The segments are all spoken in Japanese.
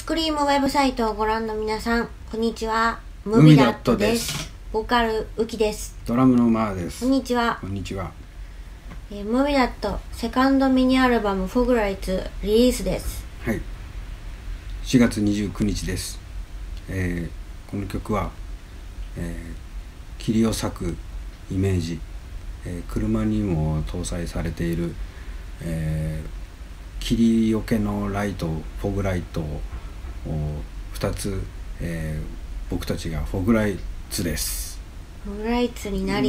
スクリームウェブサイトをご覧の皆さん、こんにちは。ムビダットです。ボーカルウキです。 ドラムのマーです。 こんにちは。 こんにちは。 ムビダットセカンドミニアルバムフォグライツリリースです。 はい。4月29日です。この曲は、霧を裂くイメージ、車にも搭載されている、霧よけのライト、フォグライトを2つ、僕たちがフォグライツです。 フォグライツになり、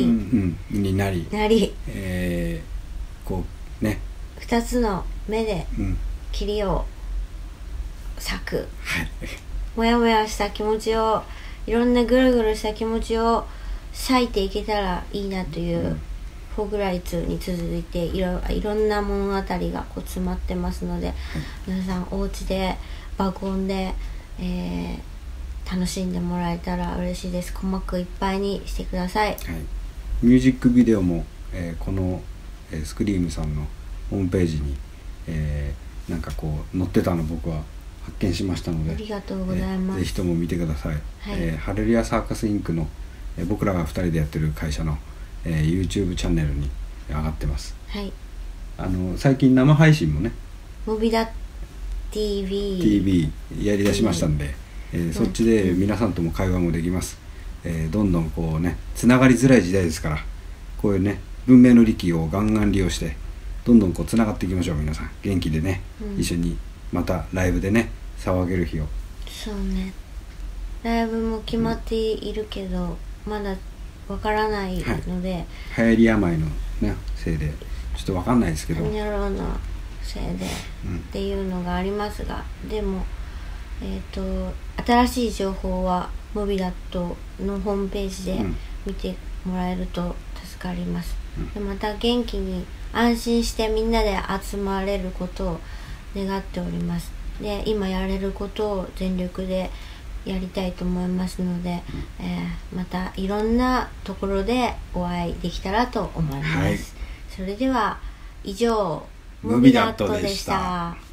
こうね、 2つの目で霧を裂く、 はい、 もやもやした気持ちを、いろんなぐるぐるした気持ちを裂いていけたらいいなという、フォグライツに続いていろんな物語がこう詰まってますので、皆さんお家で爆音で、楽しんでもらえたら嬉しいです。鼓膜いっぱいにしてください。はい、 ミュージックビデオも、この、スクリームさんのホームページに、なんかこう載ってたの僕は発見しましたので、 ありがとうございます。 ぜひとも見てください。はい、ハレルヤサーカスインクの、僕らが2人でやってる会社の、YouTube チャンネルに上がってます。 はい、 最近生配信もね、 モビダ TV やりだしましたんで、そっちで皆さんとも会話もできます。どんどんこうね、つながりづらい時代ですから、こういうね、文明の利器をガンガン利用してどんどんこうつながっていきましょう。皆さん元気でね、一緒にまたライブでね騒げる日を。 そうね、ライブも決まっているけど、まだわからないので、 流行り病のねせいでちょっとわかんないですけど、 ニャロのせいで、っていうのがありますが、でも新しい情報はモビダットのホームページで見てもらえると助かります。でまた元気に安心してみんなで集まれることを願っております。で今やれることを全力でやりたいと思いますので、またいろんなところでお会いできたらと思います。はい、それでは以上、モビダットでした。